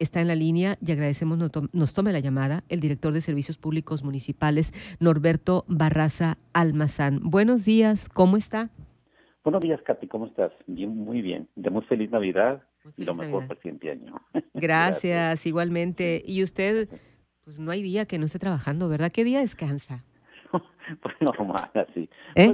está en la línea y agradecemos nos tome la llamada el director de Servicios Públicos Municipales, Norberto Barraza Almazán. Buenos días, ¿cómo está? Buenos días, Katy, ¿cómo estás? Bien, muy bien. De muy feliz Navidad Muy y lo feliz mejor Navidad. para el siguiente año. Gracias. Gracias, igualmente. Y usted, pues no hay día que no esté trabajando, ¿verdad? ¿Qué día descansa? Pues normal, así. ¿Eh? Pues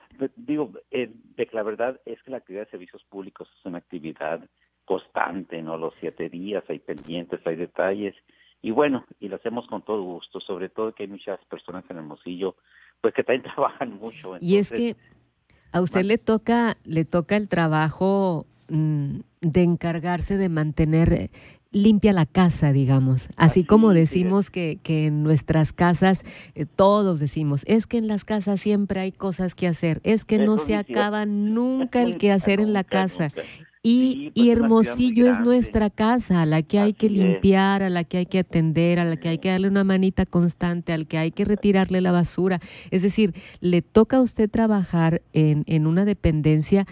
de que la verdad es que la actividad de servicios públicos es una actividad constante, ¿no? Los 7 días hay pendientes, hay detalles. Y bueno, y lo hacemos con todo gusto, sobre todo que hay muchas personas en Hermosillo, pues que también trabajan mucho, Y es entonces, que a usted mande. le toca el trabajo de encargarse de mantener limpia la casa, digamos. Así como Así, fíjate. decimos que en nuestras casas, todos decimos, es que en las casas siempre hay cosas que hacer, es que no Eso es se muy cierto. acaba nunca el Nunca, quehacer en la nunca, casa. nunca. Y, Sí, y pues es una ciudad muy Hermosillo es grande. nuestra casa, a la que hay que Así es. limpiar, a la que hay que atender, a la que hay Eh, que darle una manita constante, al que hay que retirarle la basura. Es decir, le toca a usted trabajar en una dependencia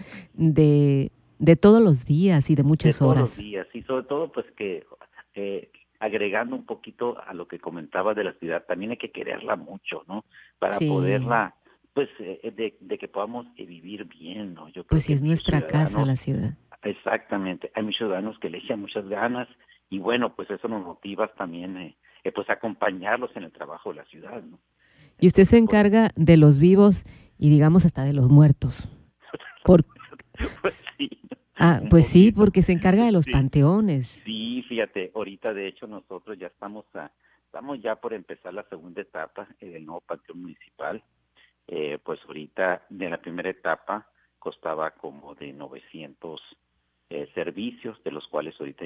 de todos los días y de de muchas todos los horas. días y sobre todo pues que agregando un poquito a lo que comentaba de la ciudad, también hay que quererla mucho, ¿no? Para Sí, poderla, pues de que podamos vivir bien, ¿no? Yo creo pues sí que es muchos nuestra casa ciudadanos, la ciudad. exactamente, hay muchos ciudadanos que le echan muchas ganas y bueno, pues eso nos motiva también, pues acompañarlos en el trabajo de la ciudad, ¿no? Y usted se Entonces, por encarga de los vivos y digamos hasta de los muertos. Por, pues sí, un pues sí, poquito, porque se encarga de los sí. panteones. Sí, fíjate, ahorita de hecho nosotros ya estamos ya por empezar la segunda etapa del nuevo panteón municipal. Pues ahorita de la primera etapa costaba como de 900 servicios, de los cuales ahorita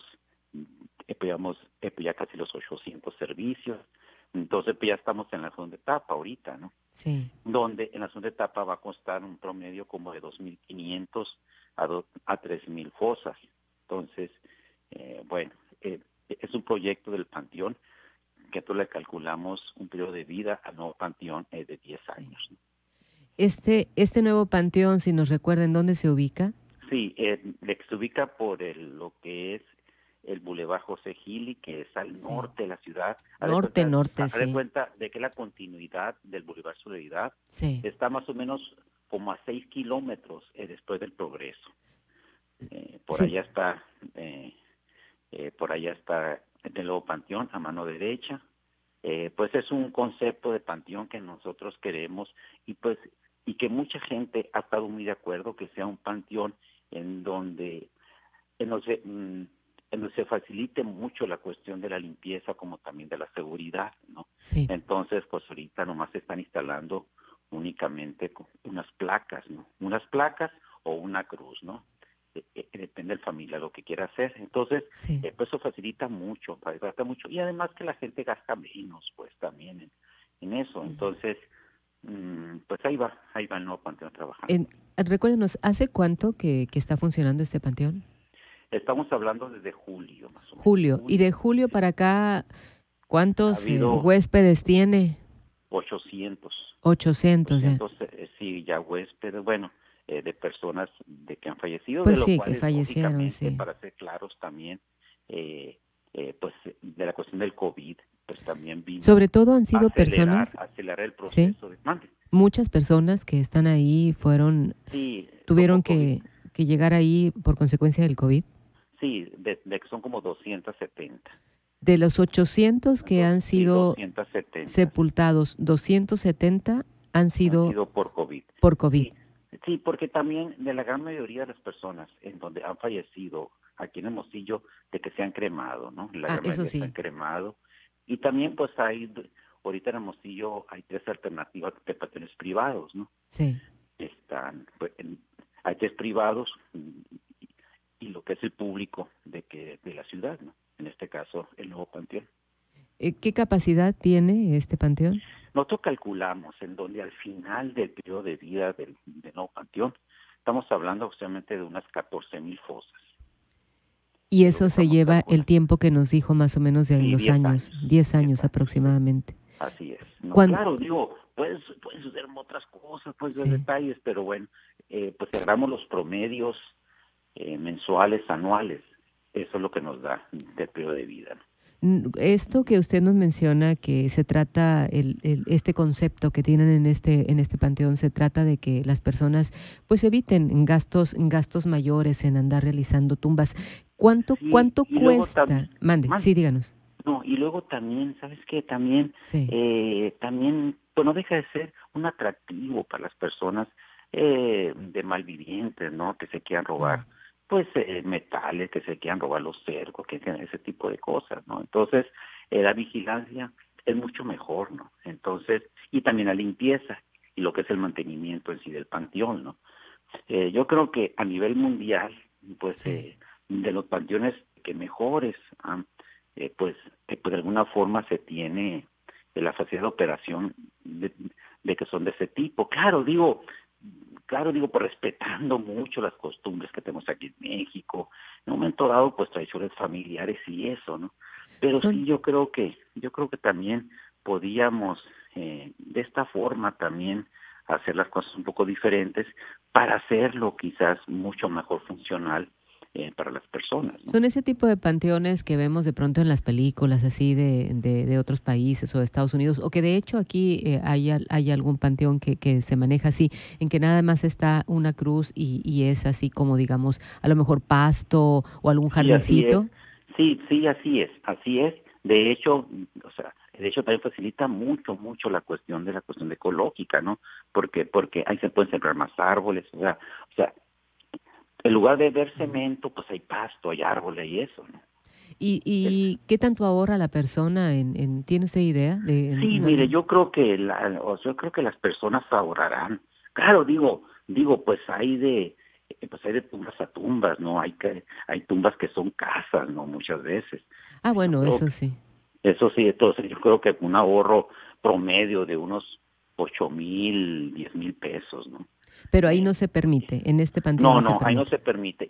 llevamos ya casi los 800 servicios. Entonces pues ya estamos en la segunda etapa ahorita, ¿no? Sí. Donde en la segunda etapa va a costar un promedio como de 2.500 a 3.000 fosas. Entonces, bueno, es un proyecto del Panteón que tú le calculamos un periodo de vida al nuevo Panteón de 10 Sí. años, ¿no? Este nuevo panteón, si nos recuerdan dónde se ubica. Sí, se ubica por lo que es el Boulevard José Gili, que es al Sí. norte de la ciudad. Norte, norte, Haz de sí. cuenta de que la continuidad del Boulevard Solidaridad Sí. está más o menos como a 6 kilómetros después del Progreso. Por Sí. allá está, por allá está el nuevo panteón a mano derecha. Pues es un concepto de panteón que nosotros queremos y que mucha gente ha estado muy de acuerdo que sea un panteón en donde en donde, en donde se facilite mucho la cuestión de la limpieza como también de la seguridad, ¿no? Sí. Entonces, pues ahorita nomás se están instalando únicamente unas placas, ¿no? Unas placas o una cruz, ¿no? Depende del familia lo que quiera hacer. Entonces, Sí. pues eso facilita mucho y además que la gente gasta menos, pues también en eso. Entonces, pues ahí va el nuevo panteón trabajando. Recuérdenos, ¿hace cuánto que está funcionando este panteón? Estamos hablando desde julio, más o menos, Julio. Y julio. de julio para acá, Ha ¿cuántos habido huéspedes tiene? 800, 800 ya. 800 sí, ya huéspedes, bueno, de personas de que han fallecido, de Pues lo sí, que cual es fallecieron, lógicamente, sí. para ser claros también, pues de la cuestión del COVID, pues también vino Sobre todo han a sido personas, acelerar el sí, proceso de mande. muchas personas que están ahí Sí, tuvieron tomó COVID, que llegar ahí por consecuencia del COVID. sí, de que son como 270, De los 800 que han sí, sido 270 sepultados, 270 han han sido sido por COVID. por COVID. Sí, sí, porque también de la gran mayoría de las personas en donde han fallecido aquí en Hermosillo, de que se han cremado, ¿no? La Ah, gran eso mayoría se han sí, cremado. Y también pues ahorita en Hermosillo hay 3 alternativas de panteones privados, ¿no? sí. Están, hay 3 privados y lo que es el público de la ciudad, ¿no? En este caso, el nuevo panteón. ¿Qué capacidad tiene este panteón? Nosotros calculamos en donde al final del periodo de vida del nuevo panteón, estamos hablando justamente de unas 14.000 fosas. Y Es lo que eso se estamos lleva el calculando. tiempo que nos dijo más o menos de Sí, los 10 años, años, 10 10 años años, sí. aproximadamente. Así es. No, Cuando, claro, digo, pueden suceder otras cosas, pueden ser sí, detalles, pero bueno, pues cerramos los promedios mensuales, anuales. eso es lo que nos da del periodo de vida, ¿no? Esto que usted nos menciona, que se trata, este concepto que tienen en este panteón, se trata de que las personas pues eviten gastos mayores en andar realizando tumbas. Sí, Cuánto y luego cuesta? también, Mande, sí, díganos. no, y luego también, ¿sabes qué? También, Sí. también, pues no deja de ser un atractivo para las personas de malvivientes, ¿no? Que se quieran Mm. robar, pues, metales, que se quieran robar los cercos, que ese tipo de cosas, ¿no? Entonces, la vigilancia es mucho mejor, ¿no? Entonces, y también la limpieza y lo que es el mantenimiento en sí del panteón, ¿no? Yo creo que a nivel mundial, pues, Sí. de los panteones que mejores han pues de alguna forma se tiene la facilidad de operación de que son de ese tipo. Claro, digo, pues respetando mucho las costumbres que tenemos aquí en México, en un momento dado, pues tradiciones familiares y eso, ¿no? Pero Son sí, yo creo que también podíamos, de esta forma también hacer las cosas un poco diferentes para hacerlo quizás mucho mejor funcional para las personas, ¿no? Son ese tipo de panteones que vemos de pronto en las películas así de otros países o de Estados Unidos, o que de hecho aquí hay algún panteón que se maneja así, en que nada más está una cruz y es así como digamos, a lo mejor pasto o algún Sí, así es. jardincito. Sí, sí, así es, así es. De hecho, o sea, de hecho también facilita mucho la cuestión ecológica, ¿no? Porque ahí se pueden sembrar más árboles, o sea, en lugar de ver cemento, pues hay pasto, hay árboles y eso, ¿no? Es- Y qué tanto ahorra la persona ¿tiene usted idea de sí, en mire, dónde? yo creo que yo creo que las personas ahorrarán. Claro, digo, pues hay de tumbas a tumbas, ¿no? Hay tumbas que son casas, ¿no? Muchas veces. Ah, Yo bueno, creo eso sí. Eso sí, entonces yo creo que un ahorro promedio de unos 8,000, 10,000 pesos, ¿no? Pero ahí Eh, no se permite, en este panteón no, no se no, ahí no permite. se permite.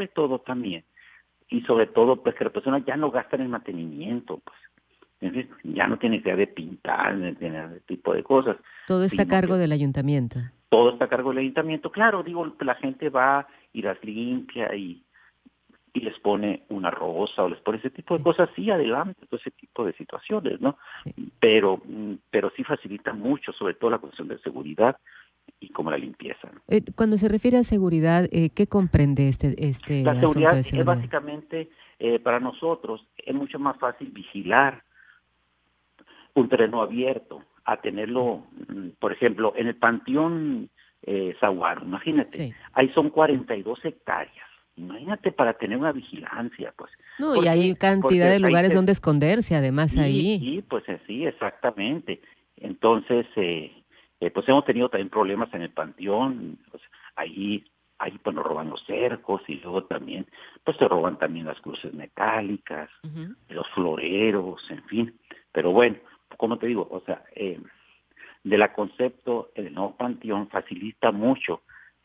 Y sobre todo, pues que las personas ya no gastan en mantenimiento, pues. Es decir, ya no tiene idea de pintar, de tener ese tipo de cosas, Todo está a sino cargo que del ayuntamiento. todo está a cargo del ayuntamiento. Claro, digo, la gente va y las limpia y les pone una rosa o les pone ese tipo de Sí, cosas, sí, adelante, todo ese tipo de situaciones, ¿no? sí. Pero sí facilita mucho, sobre todo la cuestión de seguridad y como la limpieza, ¿no? Cuando se refiere a seguridad, ¿qué comprende La este asunto seguridad de es seguridad? básicamente, para nosotros, es mucho más fácil vigilar un terreno abierto a tenerlo, por ejemplo, en el Panteón Zaguaro, imagínate, Sí. ahí son 42 hectáreas. Imagínate para tener una vigilancia, pues, No, y hay porque cantidad porque de ahí lugares donde esconderse, además ahí. pues sí, exactamente. Entonces, pues hemos tenido también problemas en el Panteón, pues, ahí pues nos roban los cercos y luego también, pues se roban también las cruces metálicas, Ujú. los floreros, en fin. Pero bueno, como te digo, o sea, de la concepto, el nuevo panteón facilita mucho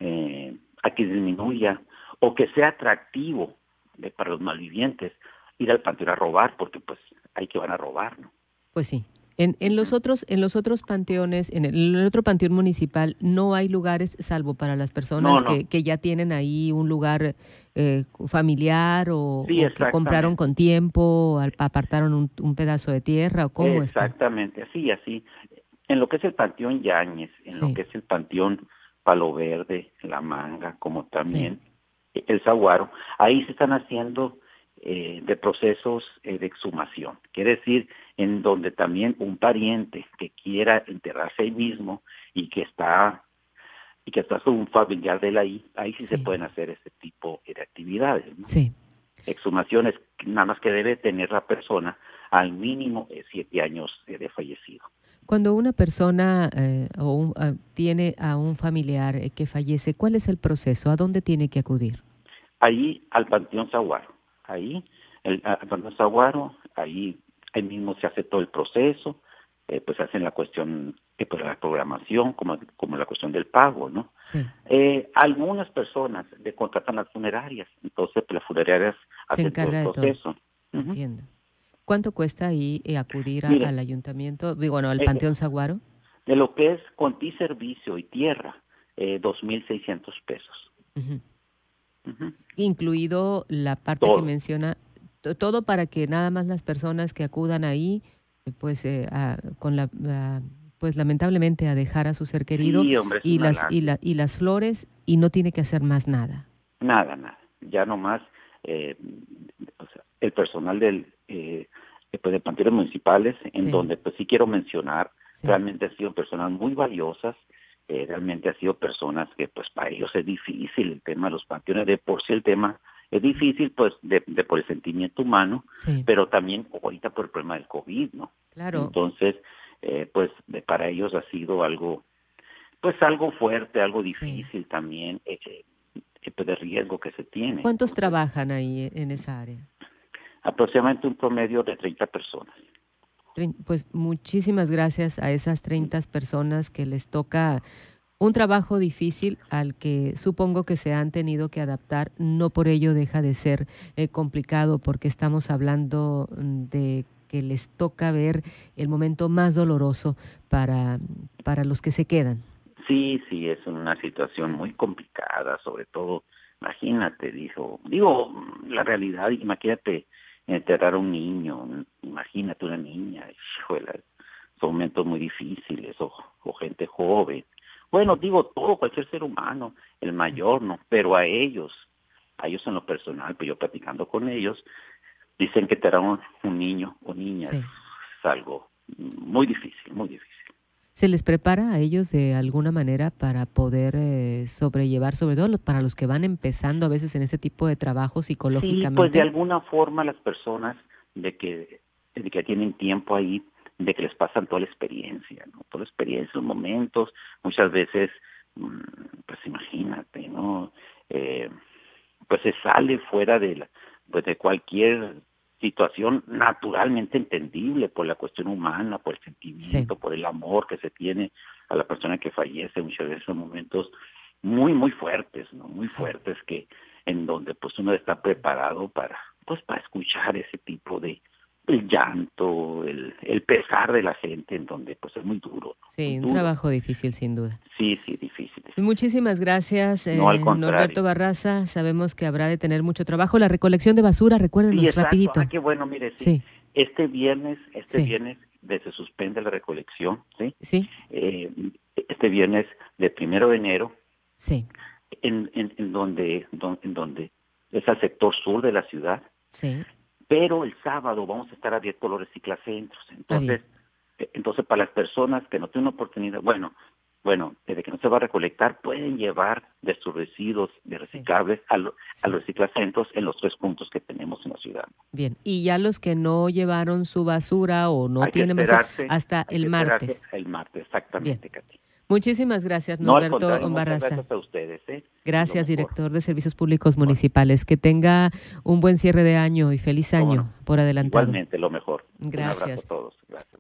a que disminuya o que sea atractivo para los malvivientes ir al panteón a robar, porque pues hay que van a robar, ¿no? Pues sí. Ujú. En los otros panteones, en el otro panteón municipal, no hay lugares, salvo para las No, personas no, que ya tienen ahí un lugar familiar sí, o que compraron exactamente, con tiempo, apartaron un pedazo de tierra, o cómo está. exactamente, así. En lo que es el panteón Yáñez, en lo Sí, que es el panteón Palo Verde, La Manga, como sí, también el Saguaro, ahí se están haciendo de procesos de exhumación. Quiere decir, en donde también un pariente que quiera enterrarse ahí mismo y que está con un familiar de él ahí sí se sí, pueden hacer ese tipo de actividades, ¿no? sí. Exhumaciones, nada más que debe tener la persona al mínimo 7 años de fallecido. Cuando una persona tiene a un familiar que fallece, ¿cuál es el proceso? ¿A dónde tiene que acudir? Ahí al Panteón Saguaro, al Panteón Saguaro, ahí mismo se hace todo el proceso, pues hacen la cuestión pues la programación, como la cuestión del pago, ¿no? Sí, Algunas personas le contratan las funerarias, entonces pues, las funerarias se hacen todo el encarga de todo. proceso. Ujú. Entiendo. ¿Cuánto cuesta ahí acudir Mire, al ayuntamiento, digo, bueno, al eh, Panteón Saguaro? de lo que es conti servicio y tierra, 2,600 pesos. Ujú. Ujú. incluido la parte que Todo. menciona, todo para que nada más las personas que acudan ahí, pues, con pues lamentablemente a dejar a su ser querido Sí, hombre, es y una y las flores y no tiene que hacer más nada. nada, nada. Ya nomás, eh, o sea, el personal pues, de panteones municipales, en Sí, donde pues sí quiero mencionar, sí, realmente han sido personas muy valiosas, realmente han sido personas que pues para ellos es difícil el tema de los panteones, de por sí el tema es sí, difícil pues de por el sentimiento humano, sí, pero también ahorita por el problema del COVID, ¿no? claro, Entonces, pues para ellos ha sido algo, pues algo fuerte, algo sí. difícil también, pues, de riesgo que se tiene. ¿Cuántos Entonces, trabajan ahí en esa área? aproximadamente un promedio de 30 personas. Pues muchísimas gracias a esas 30 personas que les toca un trabajo difícil al que supongo que se han tenido que adaptar. No por ello deja de ser complicado, porque estamos hablando de que les toca ver el momento más doloroso para los que se quedan. Sí, sí, es una situación Sí, muy complicada, sobre todo, imagínate, digo, la realidad, imagínate enterrar a un niño, imagínate una niña, híjole, son momentos muy difíciles, o gente joven. Bueno, sí, digo, todo, cualquier ser humano, el sí, mayor, ¿no? Pero a ellos en lo personal, pues yo platicando con ellos, dicen que enterrar a un niño o niña sí. es algo muy difícil, muy difícil. ¿Se les prepara a ellos de alguna manera para poder sobrellevar, sobre todo para los que van empezando a veces en ese tipo de trabajo Sí, pues de psicológicamente? alguna forma las personas de que tienen tiempo ahí, de que les pasan toda la experiencia, ¿no? Toda la experiencia, los momentos, muchas veces, mm, pues imagínate, ¿no? Eh, pues se sale fuera pues de cualquier situación naturalmente entendible por la cuestión humana, por el Sí, sentimiento, por el amor que se tiene a la persona que fallece, muchas veces son momentos muy, muy fuertes, ¿no? Muy sí. fuertes que en donde pues uno está preparado pues para escuchar ese tipo de el llanto, el pesar de la gente, en donde pues es muy duro, ¿no? Muy Sí, un duro. trabajo difícil sin duda. Sí, sí, difícil, difícil. Muchísimas gracias, No, al Norberto contrario. Barraza. Sabemos que habrá de tener mucho trabajo. La recolección de basura, Sí, recuérdenos exacto. Ah, rapidito. qué bueno, mire, sí. Sí, Este sí, viernes se suspende la recolección, ¿sí? sí, Eh, este viernes de 1 de enero, sí, en donde es al sector sur de la ciudad, sí. pero el sábado vamos a estar abiertos los reciclacentros. Ah, bien. Entonces para las personas que no tienen oportunidad, bueno, desde que no se va a recolectar, pueden llevar de sus residuos de Sí, reciclables a sí. los reciclacentros en los 3 puntos que tenemos en la ciudad. Bien. Y ya los que no llevaron su basura o no Hay que tienen basura, esperarse, hasta hay el que esperarse martes. el martes, Bien. exactamente, Katy. Muchísimas gracias, No, al Norberto contrario, muchas Barraza. gracias a ustedes, ¿eh? Y lo Gracias, mejor. director de Servicios Públicos Bueno, Municipales. Que tenga un buen cierre de año y feliz cómo no. año por adelantado. Igualmente, lo mejor. Un abrazo a Gracias. todos. Gracias.